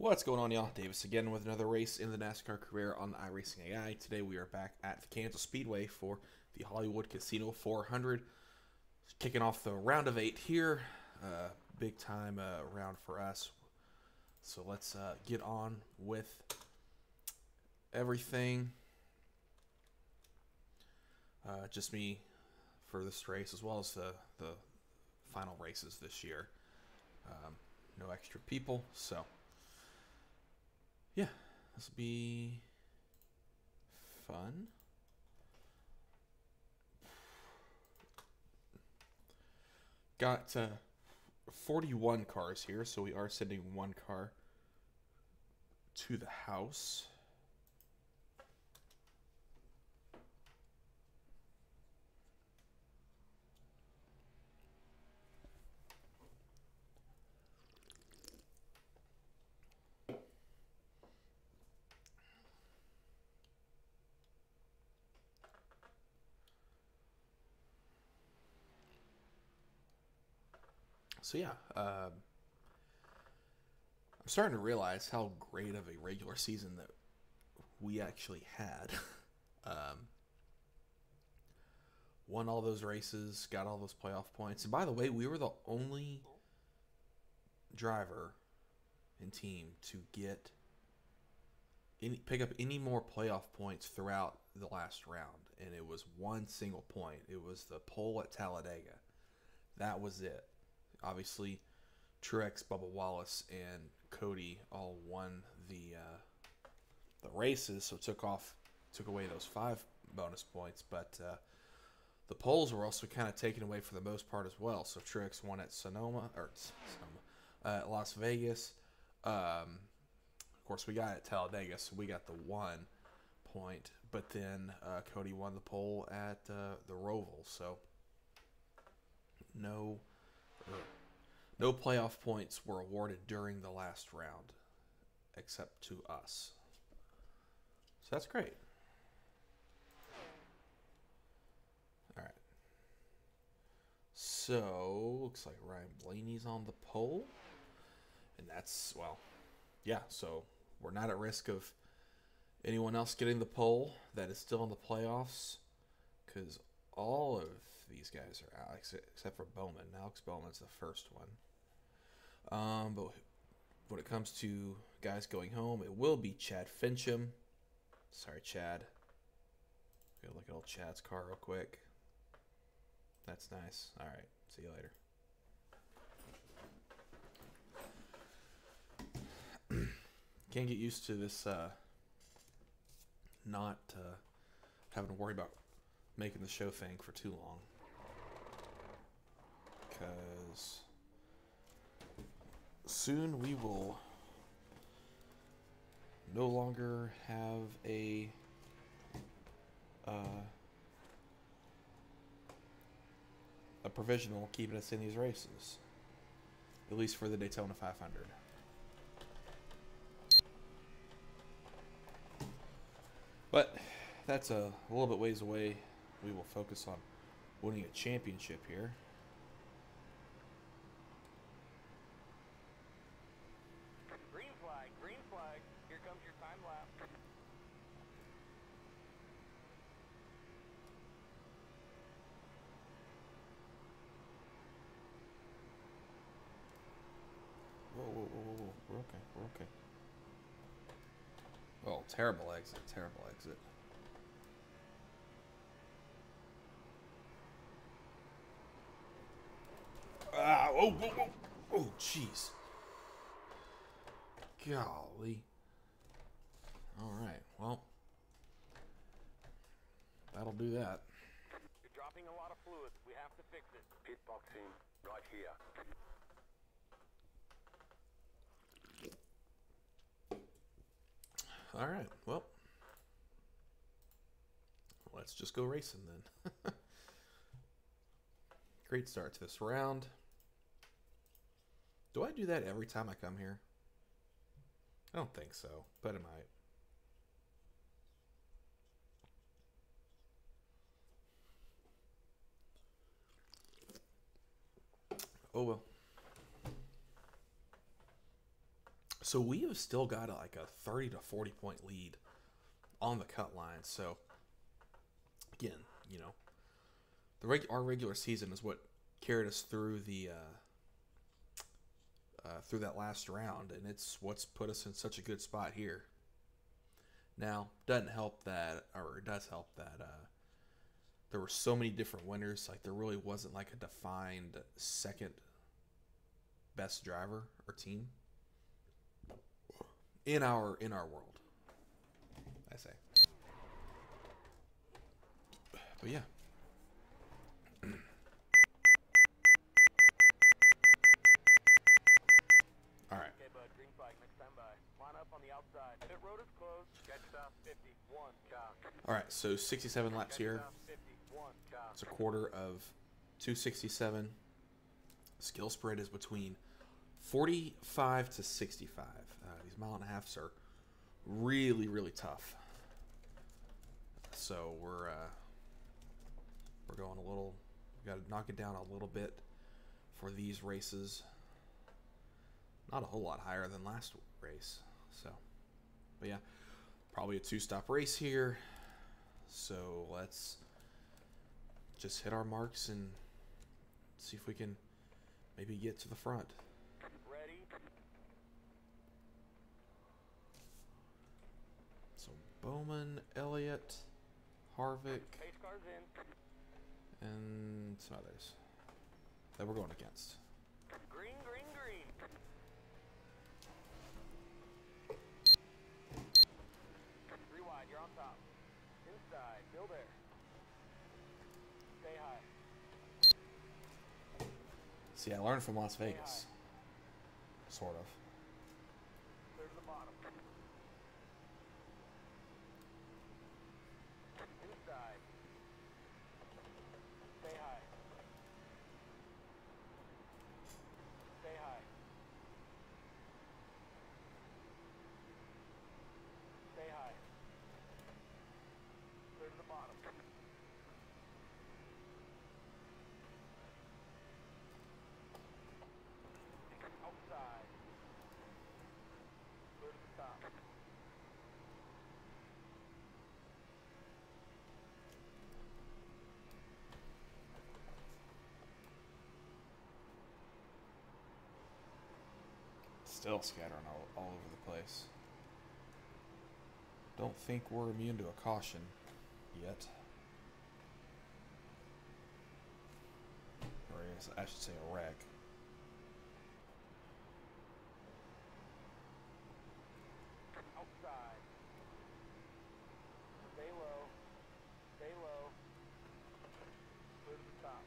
What's going on, y'all? Davis again with another race in the NASCAR career on the iRacing AI. Today we are back at the Kansas Speedway for the Hollywood Casino 400. Kicking off the round of 8 here. Big time round for us. So let's get on with everything. Just me for this race as well as the final races this year. No extra people, so yeah, this will be fun. Got 41 cars here, so we are sending one car to the house. So yeah, I'm starting to realize how great of a regular season that we actually had. um, Won all those races, got all those playoff points, and by the way, we were the only driver and team to pick up any more playoff points throughout the last round, and it was one single point. It was the pole at Talladega. That was it. Obviously, Truex, Bubba Wallace, and Cody all won the races, so took away those 5 bonus points. But the poles were also kind of taken away for the most part as well. So Truex won at Las Vegas. Of course, we got at Talladega, so we got the 1 point. But then Cody won the pole at the Roval, so no playoff points were awarded during the last round, except to us. So that's great. All right. So looks like Ryan Blaney's on the pole, and that's, well, yeah. So we're not at risk of anyone else getting the pole that is still in the playoffs, because all of these guys are out except for Bowman. Alex Bowman's the first one. But when it comes to guys going home, it will be Chad Fincham. Sorry, Chad. Gotta look at old Chad's car real quick. That's nice. All right. See you later. Can't get used to this not having to worry about making the show thing for too long. Because soon we will no longer have a provisional keeping us in these races, at least for the Daytona 500. But that's a little bit ways away. We will focus on winning a championship here. Green flag, green flag. Here comes your time lapse. Whoa. We're okay. Oh, terrible exit. Whoa. Oh, jeez. Golly. All right, well, that'll do that. You're dropping a lot of fluid. We have to fix it. Pit boxing right here. All right, well, let's just go racing then. Great start to this round. Do I do that every time I come here? I don't think so, but it might. Oh well. So we have still got like a 30 to 40 point lead on the cut line. So again, you know, our regular season is what carried us through the through that last round, and it's what's put us in such a good spot here. Now, doesn't help that, or it does help that there were so many different winners. Like there really wasn't like a defined second best driver or team in our world, I say. But yeah. All right. Okay, bud. Green flag. Next time by. Line up on the outside. Pit road is closed. Catch stop 51. Cock. All right. So 67 laps here. Stop 51. Cock. It's a quarter of 267. Skill spread is between 45 to 65. These mile and a halfs are really, really tough. So we're going a little. We got to knock it down a little bit for these races. Not a whole lot higher than last race. So, but yeah, probably a 2-stop race here. So let's just hit our marks and see if we can maybe get to the front. Ready. So Bowman, Elliott, Harvick, Pace cars in. and some others that we're going against. Green, green, green. Rewind. You're on top. Inside. Still there. Stay high. See, I learned from Las Vegas. Sort of. Clear to the bottom. Inside. Stay high. Stay high. Stay high. Clear to the bottom. Outside. Clear to the top. Still scattering all over the place. Don't think we're immune to a caution yet. Or I should say a wreck. Outside. Stay low. Stay low. Clear to the top.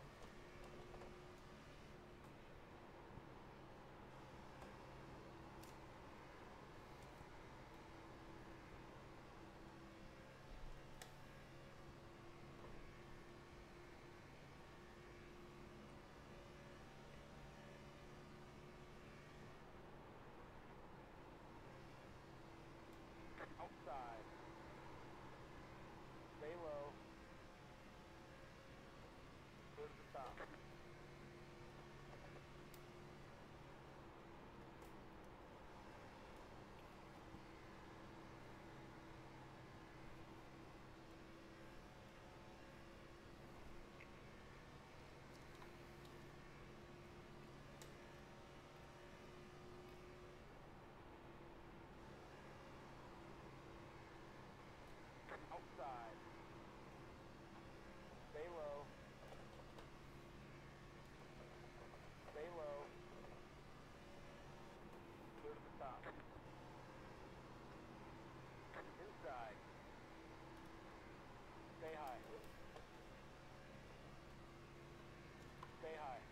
Outside. Stay low. Clear to the top. Outside. Stay low. Stay low. Clear to the top. Inside. Stay high. Stay high.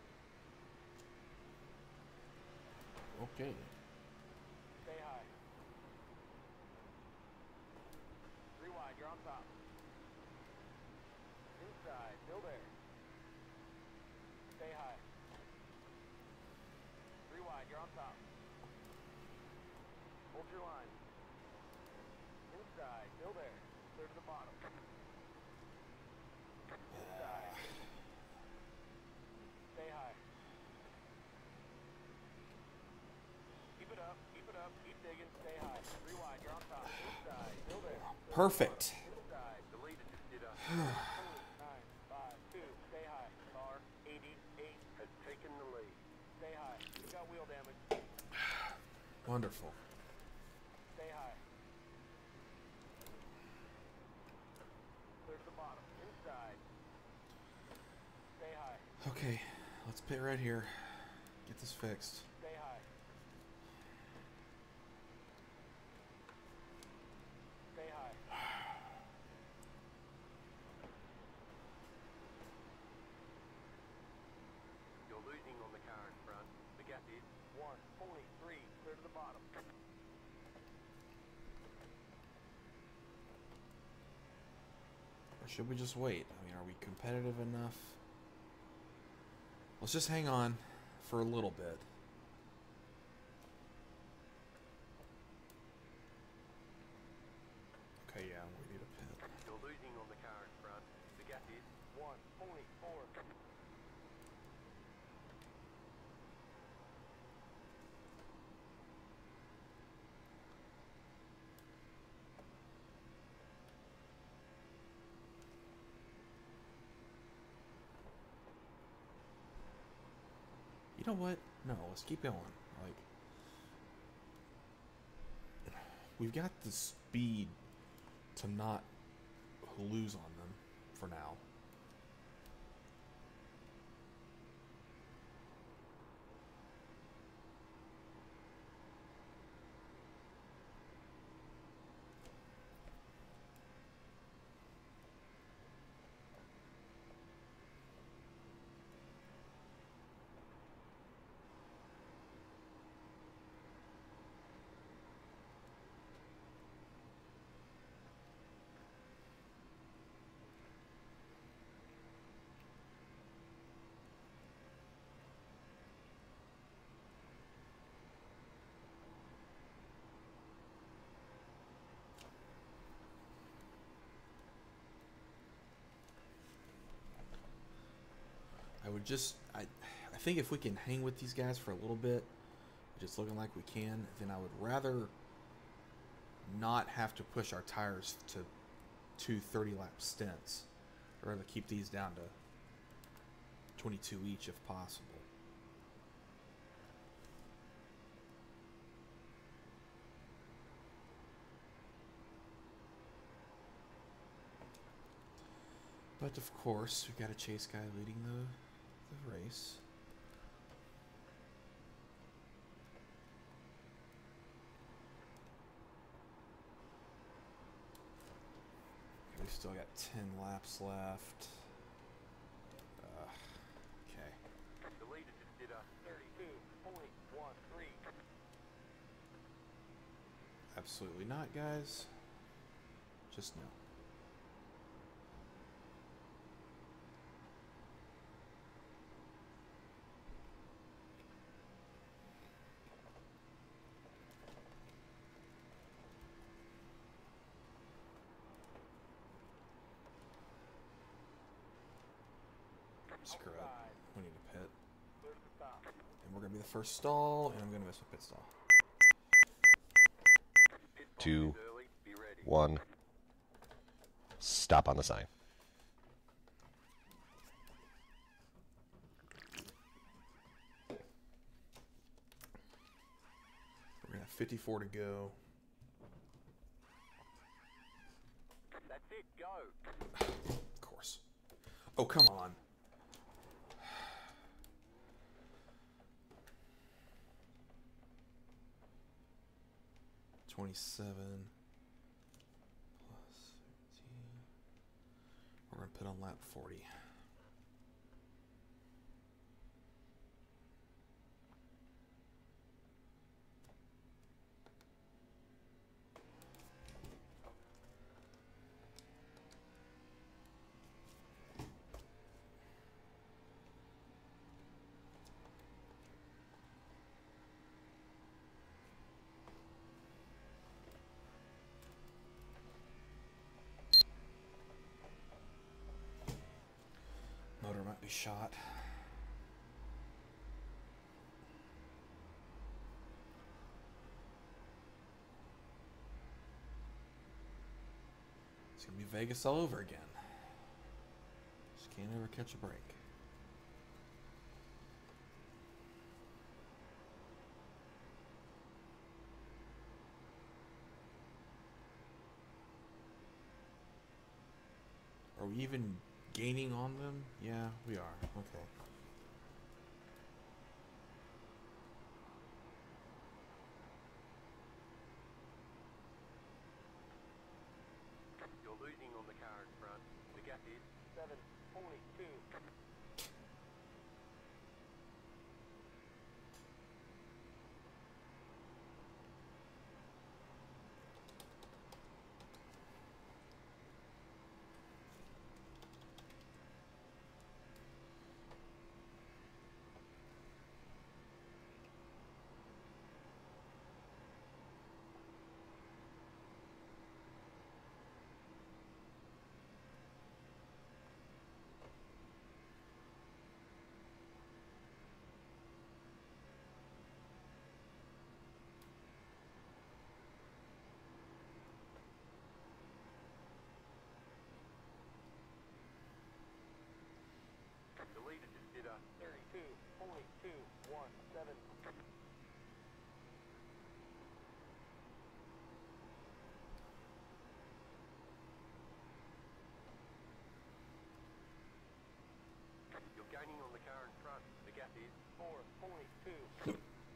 Okay. Stay high. Rewind, you're on top. Inside, still there. Stay high. Rewind, you're on top. Hold your line. Inside, still there. Clear to the bottom. Inside. Stay high. Keep it up, keep it digging. Stay high. 3 wide. You're on top. Inside. Still there. Perfect. Inside. The leader just did a 9, 5, 2. Stay high. Car 88 has taken the lead. Stay high. You got wheel damage. Wonderful. Stay high. Clear to the bottom. Inside. Stay high. Okay, let's pit right here. Get this fixed. Stay high. Stay high. You're losing on the car in front. The gap is 1.3. Clear to the bottom. Or should we just wait? I mean, are we competitive enough? Let's just hang on for a little bit. Okay, yeah, we need a pit. You're losing on the car in front. The gap is 1.4. You know what? No, let's keep going. Like, we've got the speed to not lose on them for now. I think if we can hang with these guys for a little bit, just looking like we can, then I would rather not have to push our tires to 2 30-lap stints. I'd rather keep these down to 22 each if possible. But of course, we've got a chase guy leading the race. We've still got 10 laps left. Okay. The leader just did a 32.13. Absolutely not, guys. Just no. Screw it. We need a pit. And we're going to be the first stall, and I'm going to miss a pit stall. 2, 1. Stop on the sign. We're going to have 54 to go. That's it, go. Of course. Oh, come on. +13. We're going to put on lap 40. Motor might be shot. It's gonna be Vegas all over again. Just can't ever catch a break. Are we even gaining on them? Yeah, we are. Okay. You're losing on the car in front. The gap is 7.2. The leader just did a 32.217. You're gaining on the car in front. The gap is 4.2.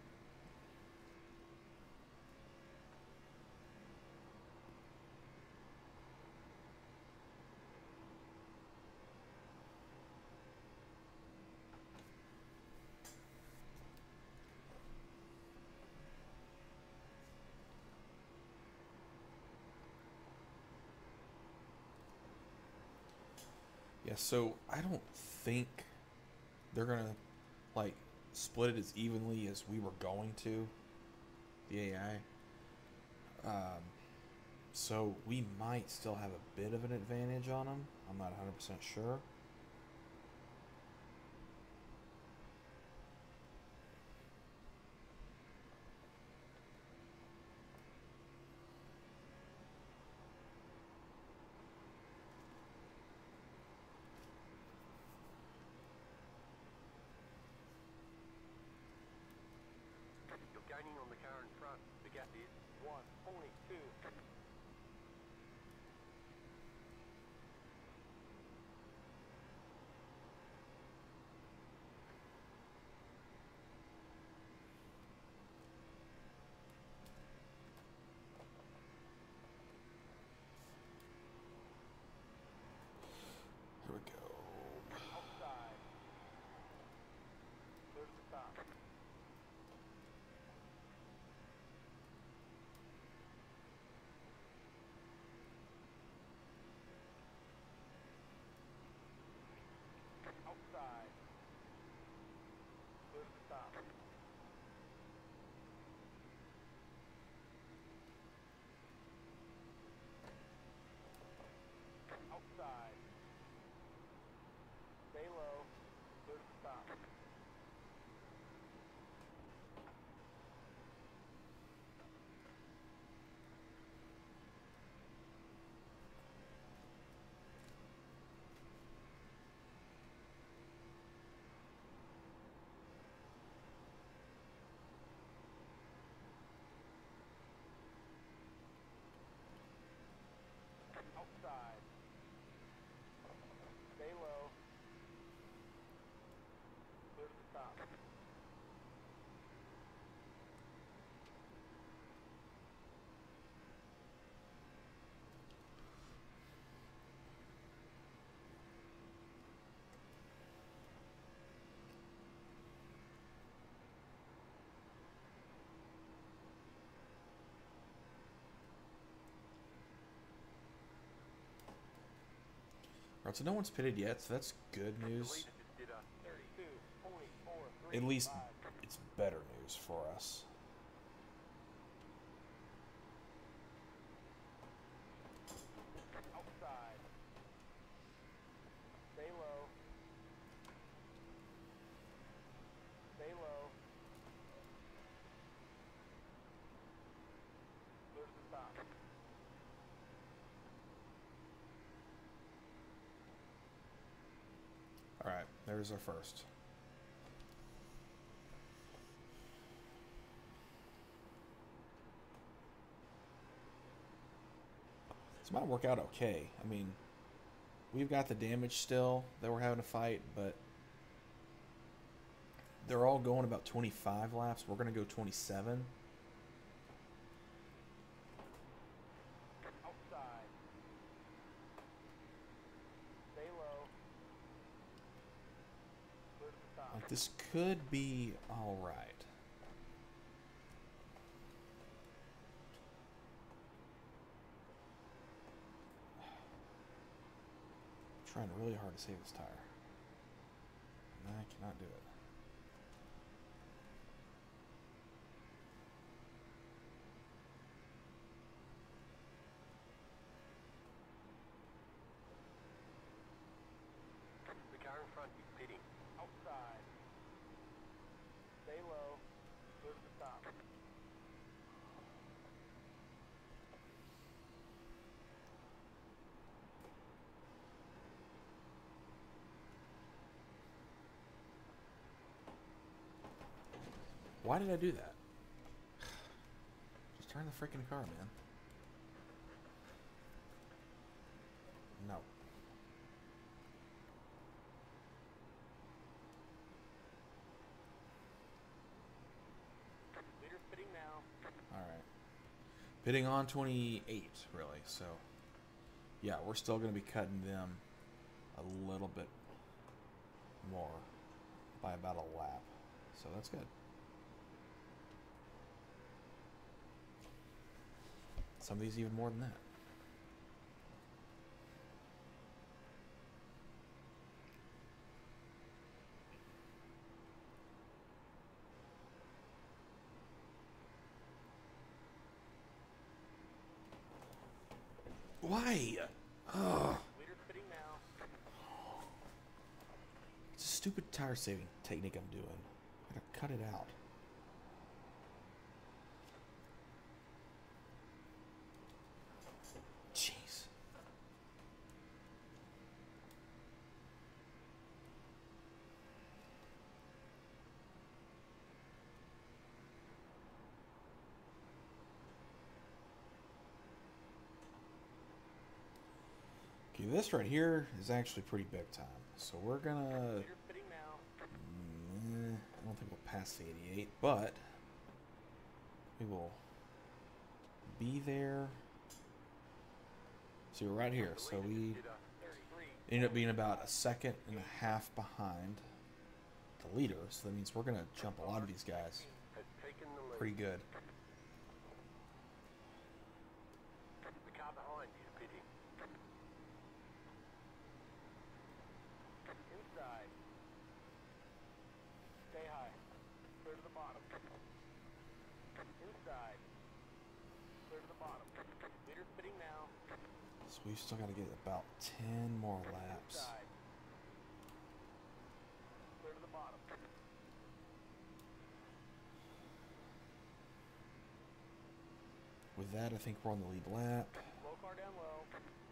Yeah, so I don't think they're gonna like split it as evenly as we were going to, the AI. So we might still have a bit of an advantage on them. I'm not 100% sure. You're gaining on the car in front. The gap is 1.2. Here we go. Outside. There's the stop. Outside. There's the stop. Outside. Stay low. There's the stop. Outside. Stay low. There's the stop. Alright, so no one's pitted yet, so that's good The news. leader just did a 32.435. At least it's better news for us. Outside. Stay low. Stay low. There's the stop. There's our first. This might work out okay. I mean, we've got the damage still that we're having to fight, but they're all going about 25 laps. We're going to go 27. Outside. Stay low. Clear to the stop. Like, this could be all right. Trying really hard to save this tire. And I cannot do it. The car in front is pitting. Outside. Stay low. Clear to the stop. Why did I do that? Just turn the freaking car, man. No. Leader's pitting now. Alright. Pitting on 28, really. So, yeah, we're still going to be cutting them a little bit more by about a lap. So that's good. Some of these even more than that. Why? Ugh. Leader's pitting now. It's a stupid tire saving technique I'm doing. I gotta cut it out. Jeez. Okay, this right here is actually pretty big time. So we're gonna... Leader's pitting now. I don't think we'll pass the 88, but we will be there. See, we're right here. So we 33. ended up being about a second and a half behind the leader. So that means we're going to jump a lot of these guys Has taken the lead. pretty good. The car behind is pitting. Inside. Stay high. Clear to the bottom. Inside. Clear to the bottom. Leader's pitting now. So we've still got to get about 10 more laps. Inside. Clear to the bottom. With that, I think we're on the lead lap. Slow car down low.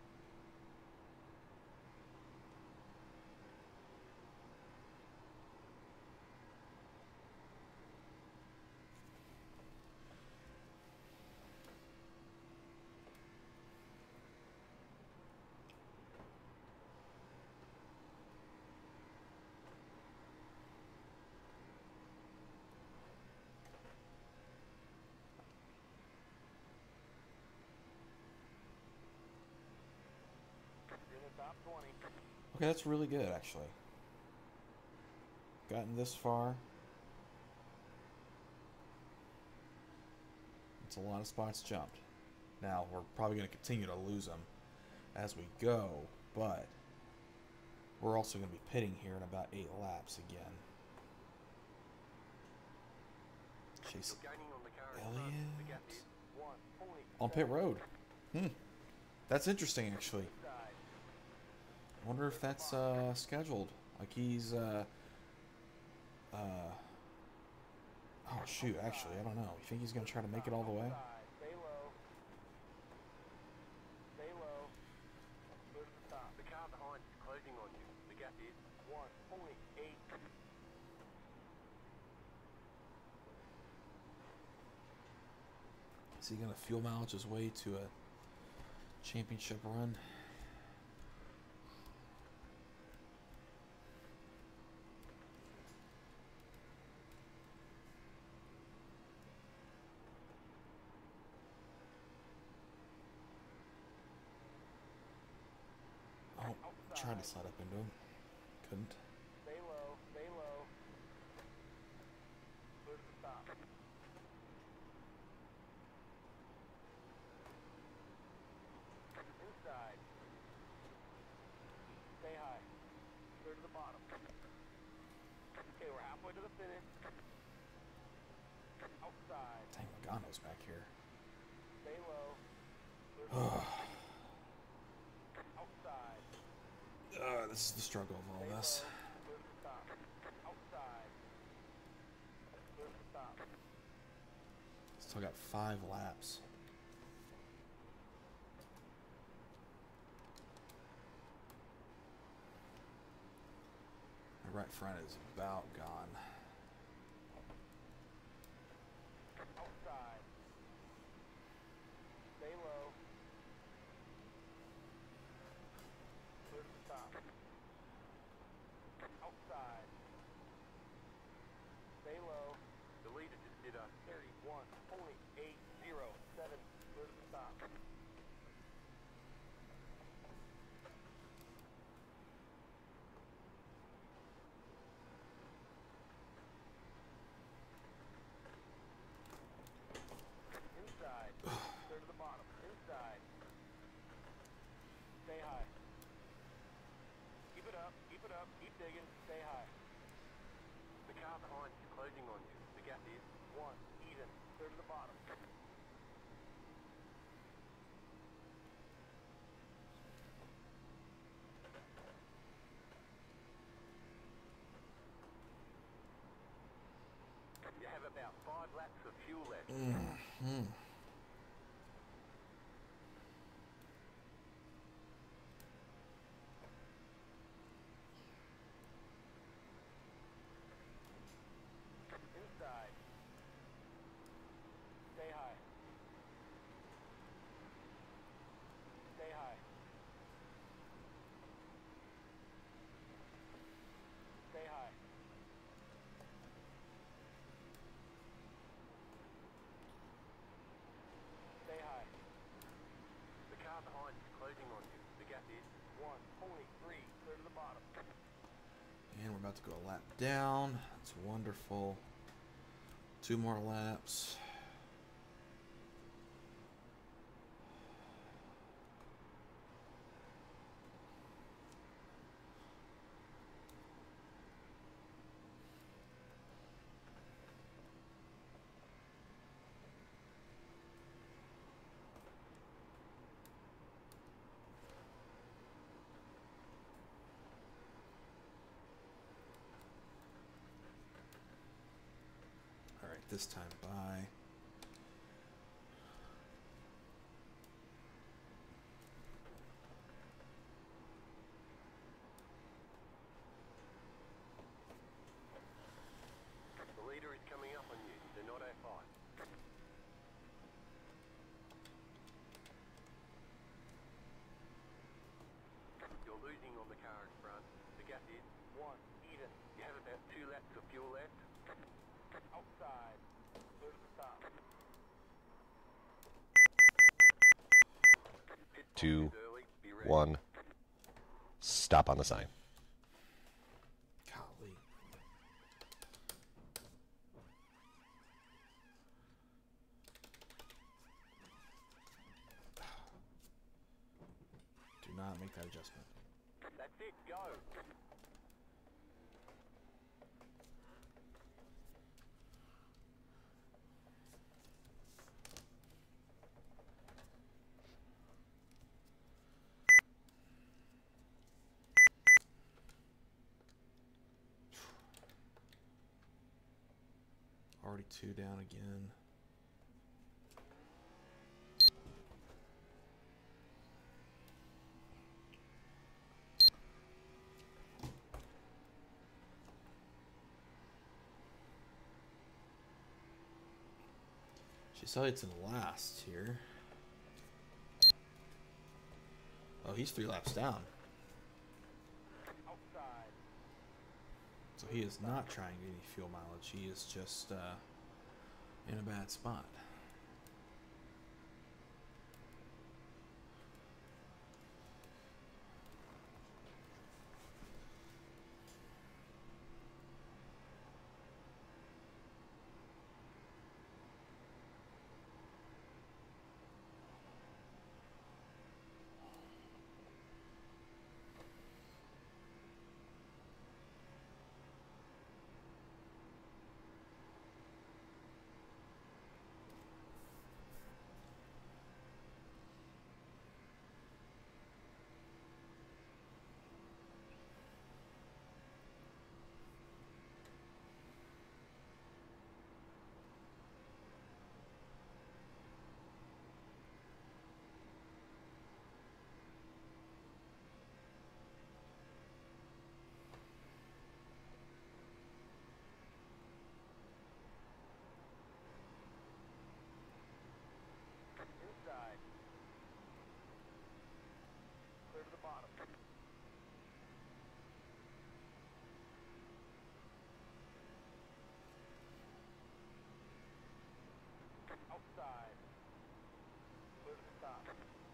You're in the top 20. Okay, that's really good, actually. Gotten this far. It's a lot of spots jumped. Now, we're probably going to continue to lose them as we go, but we're also going to be pitting here in about 8 laps again. Chase You're gaining on the car in front. The gap Elliott is 1.7. on pit road. That's interesting, actually. Inside. I wonder if that's scheduled. Like he's oh shoot, actually, I don't know. You think he's gonna try to make it all the way? Stay low. Stay low. Clear to the top. The car behind is closing on you. The gap is 1. Is he gonna fuel mileage his way to a championship run? Oh, tried to slide up into him. Couldn't. Stay low, stay low. Clear to the stop. Inside. Stay high. Clear to the bottom. Okay, we're halfway to the finish. Outside. Dang, Logano's back here. Stay low. Clear to the bottom. Outside. This is the struggle of all this. Clear to the stop. Outside. Clear to the stop. Still got 5 laps. My right front is about gone. Outside. Stay low. Clear to the stop. Outside. Stay low. The leader just did a 31.807. Clear to the stop. Inside. Clear to the bottom. Inside. Stay high. Keep it up. Keep it up. Keep digging. Stay high. The car behind is closing on you. The gap is 1. Even. Clear to the bottom. You have about 5 laps of fuel left. Inside. Stay high. Stay high. Stay high. Stay high. The car behind is closing on you. The gap is 1.3. Clear to the bottom. And we're about to go a lap down. That's wonderful. 2 more laps. All right, this time by. The leader is coming up on you. They're not at 5. You're losing on the car in front. The gap is 1. Even. You have about 2 laps of fuel left. Outside. Clear to the stop. Pit stop 2, is early. Be ready. 1. Stop on the sign. Golly. Do not make that adjustment. That's it. Go. Already 2 down again. She's in last here. Oh, he's 3 laps down. Outside. So he is not trying any fuel mileage. He is just in a bad spot. Inside. Clear to the bottom. Outside. Clear to the top.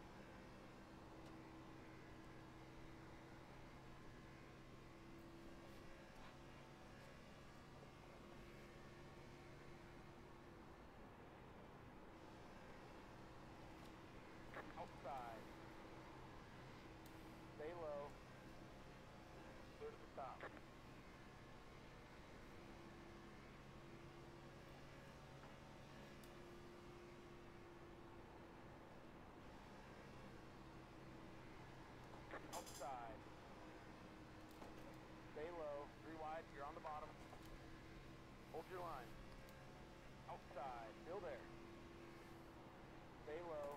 Outside. Stay low. Clear to the top. Outside. Stay low. 3 wide. You're on the bottom. Hold your line. Outside. Still there. Stay low.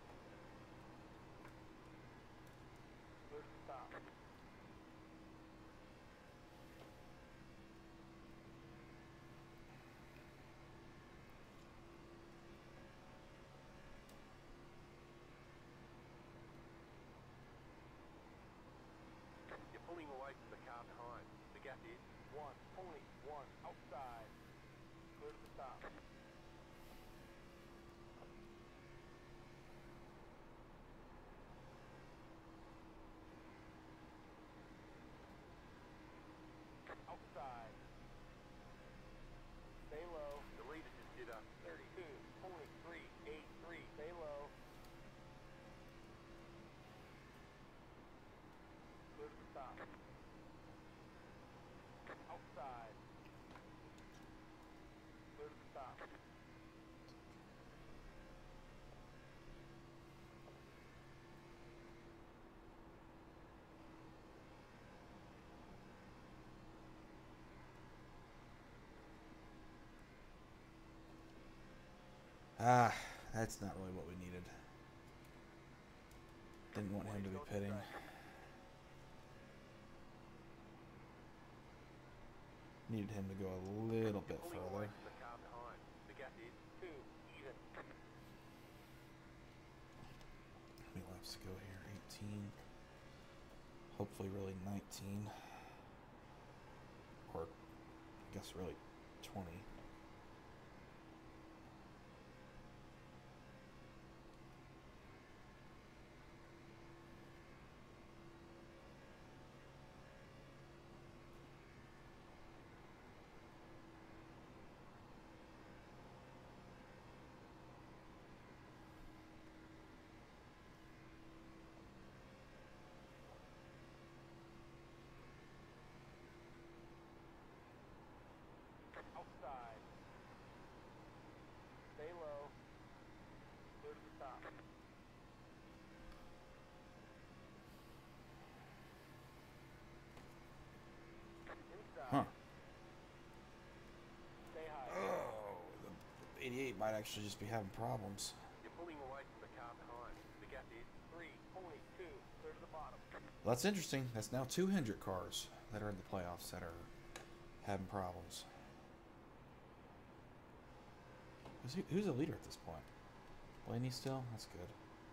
Clear to the top. You're pulling away from the car behind. The gap is 1. Only 1. Outside. Clear to the top. Outside. Stay low. The leader just did a 32. Only 3. 8-3. Stay low. Clear to the top. Outside. Clear to the top. Ah, that's not really what we needed. Didn't want him to be pitting. Needed him to go a little bit Pulling further. away from the car behind. The gap is 2. Even. How many laps to go here? 18. Hopefully really 19. Or I guess really 20. Outside. Stay low. Clear to the top. Inside. Huh. Stay high. Oh, the 88 might actually just be having problems. You're pulling away from the car behind. The gap is 3. Only 2. Clear to the bottom. Well, that's interesting. That's now 2 Hendrick cars that are in the playoffs that are having problems. Who's the leader at this point? Blaney still? That's good.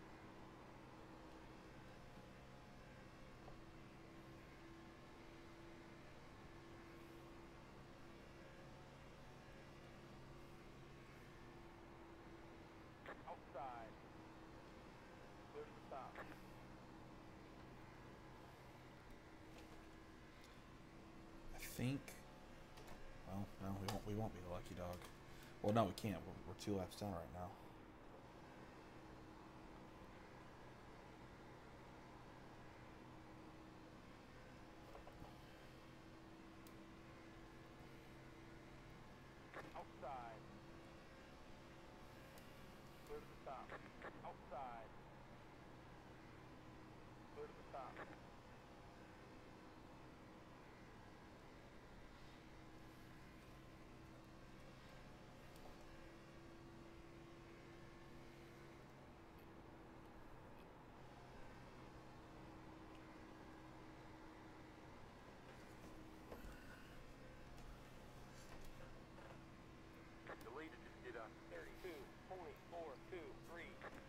Outside. Clear to the stop. I think. Well, no, we won't be the lucky dog. Well, no, we can't. We're 2 laps down right now. Outside. Clear to the stop. Outside. Clear to the stop. The leader just did a 32, 24, 2, 3.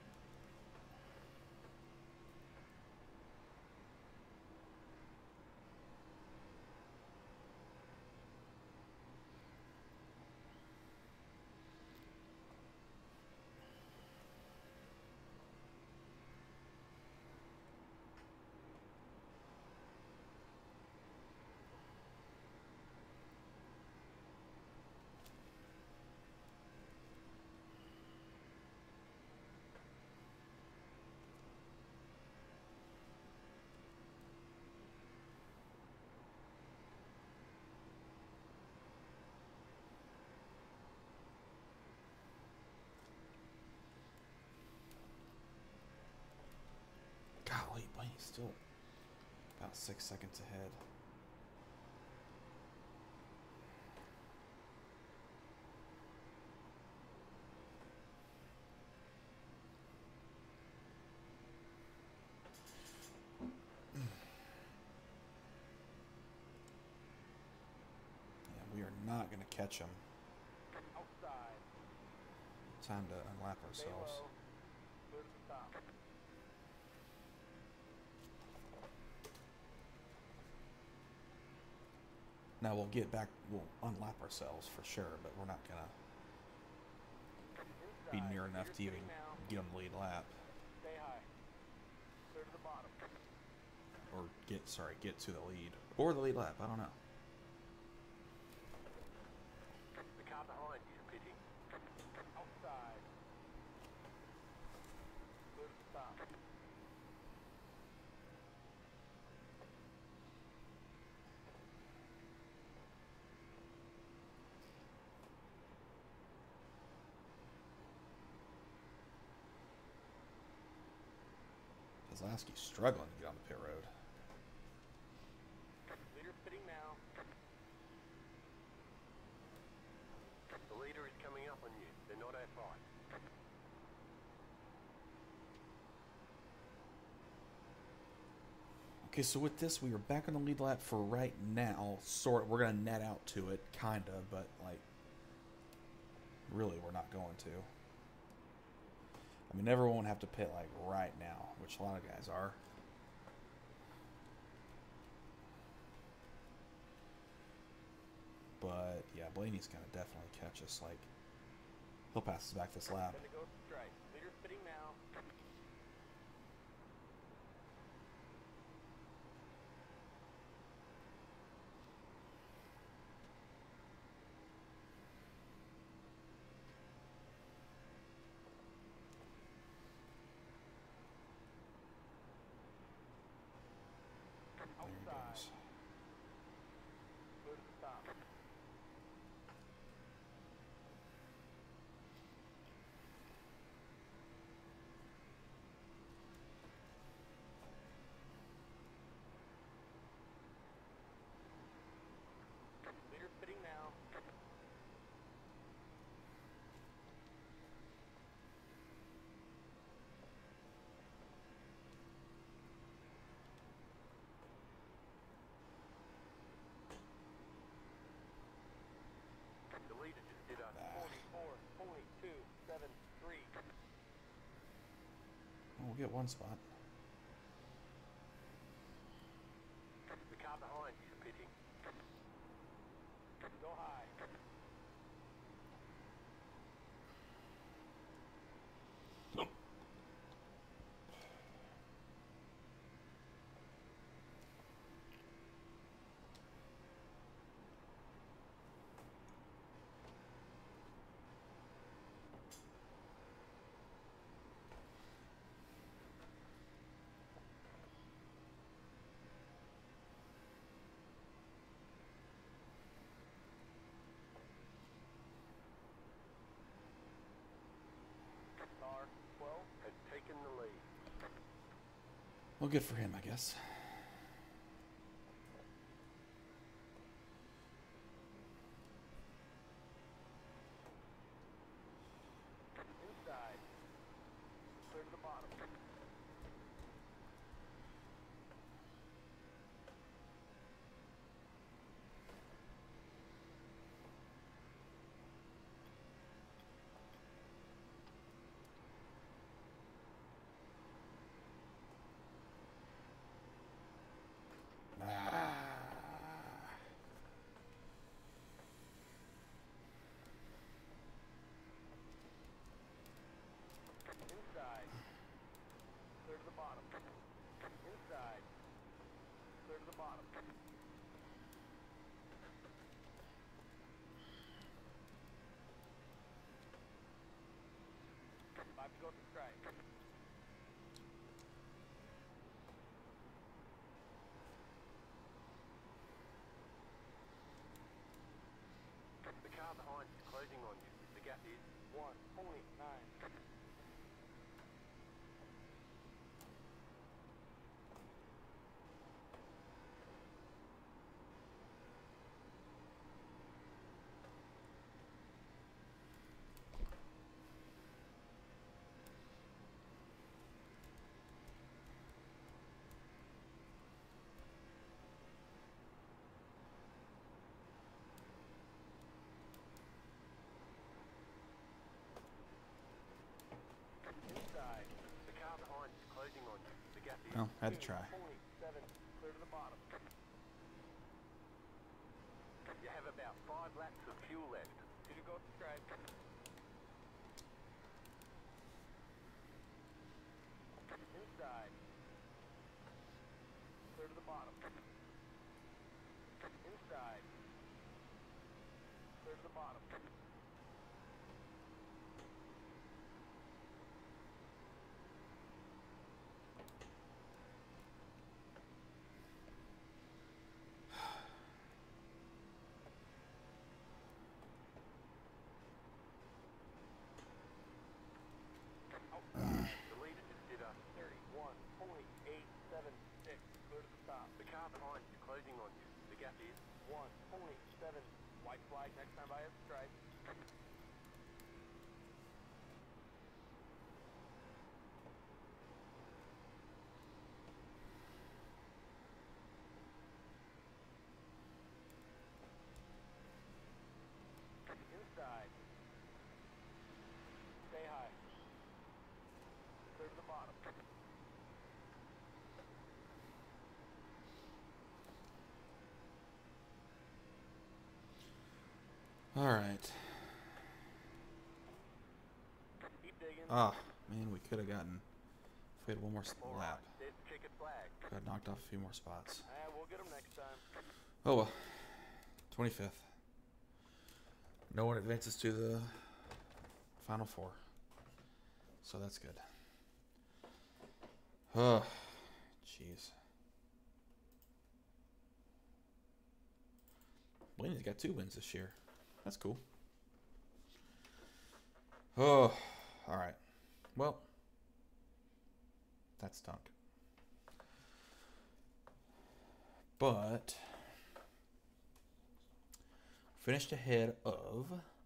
Golly, Blaney's still about 6 seconds ahead. Yeah, we are not going to catch him. Outside. Time to unlap Stay ourselves. low. Clear to the stop. Now we'll get back. We'll unlap ourselves for sure, but we're not gonna be Inside. near enough Leader's to even pitting now. get them lead lap Stay high. Clear to the bottom. or get to the lead or the lead lap. I don't know. The car behind you is pitting. Outside. Clear to the stop. Keselowski's struggling to get on the pit road. Leader's pitting now. The leader is coming up on you. They're not at fight. Okay, so with this, we are back on the lead lap for right now. We're gonna net out to it, kinda, but like, really, we're not going to. I mean, everyone won't have to pit like right now, which a lot of guys are. But yeah, Blaney's gonna definitely catch us. Like, he'll pass us back this lap. Gonna go straight. Leader's pitting now. There he goes. Clear to the stop. get one spot. The car behind is pitting. Go high. Car 12 has taken the lead. Well, good for him, I guess. Inside. Clear to the bottom. Inside. Clear to the bottom. Inside. Clear to the bottom. 5 to go to strike. The car behind is closing on you. The gap is 1.9. Inside. The car behind is closing on you. The gap is Well, had to try. 2.7. Clear to the bottom. You have about 5 laps of fuel left. 2 to go to strike. Inside. Clear to the bottom. Inside. Clear to the bottom. The leader just did a 31.876. Clear to the top. The car behind is closing on you. The gap is 1.7. White flag next time by a stripe. Inside. Stay high. Clear to the bottom. All right. Keep digging. Ah, man, we could have gotten. If we had one more All right. lap, There's the checkered flag. could have knocked off a few more spots. We'll get them next time. Oh well. 25th. No one advances to the final four. So that's good. Oh, jeez. Blaney's got 2 wins this year. That's cool. Oh, all right. Well, that stunk. But finished ahead of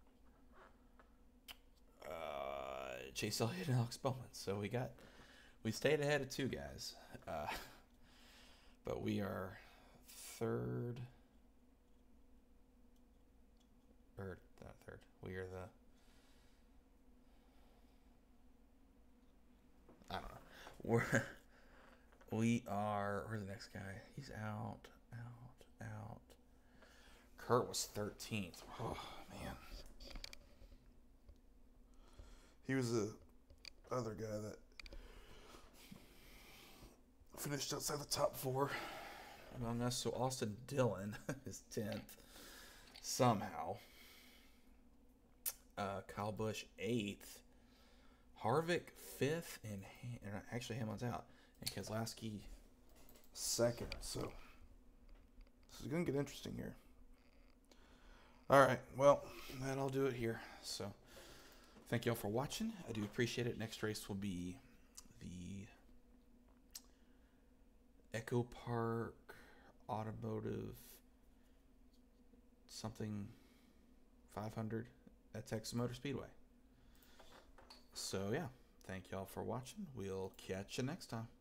Chase Elliott and Alex Bowman. So we stayed ahead of 2 guys. But we are third. Or not third. We are I don't know. we're we are. Where's the next guy? He's out. Kurt was 13th. Oh man. He was the other guy that finished outside the top 4 among us. So Austin Dillon is 10th somehow. Kyle Busch 8th. Harvick 5th, and actually Hamlin's out. And Keselowski 2nd. So this is going to get interesting here. All right, well, that'll do it here. So thank you all for watching. I do appreciate it. Next race will be the Echo Park Automotive something 500 at Texas Motor Speedway. So yeah, thank you all for watching. We'll catch you next time.